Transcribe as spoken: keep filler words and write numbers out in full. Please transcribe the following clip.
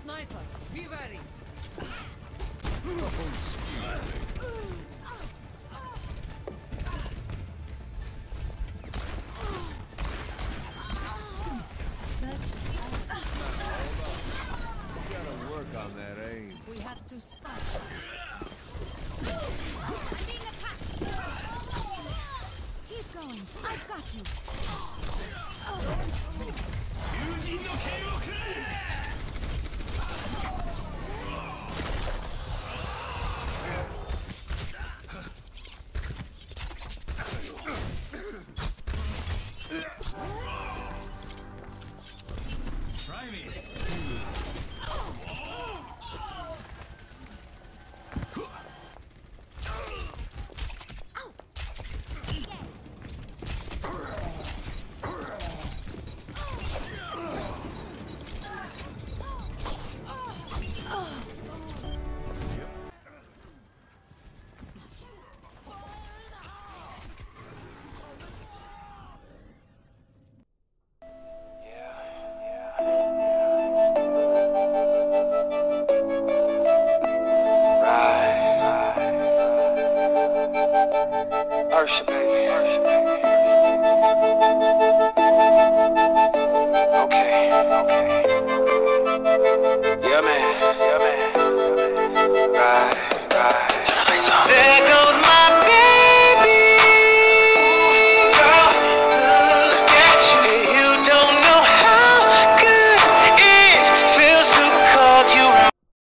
Sniper, be ready. On that aim. We have to spot. Keep going. I've got you. Try me. Ursha, baby. Okay. Yeah, man. Yeah, man. Right, right. Turn the lights on.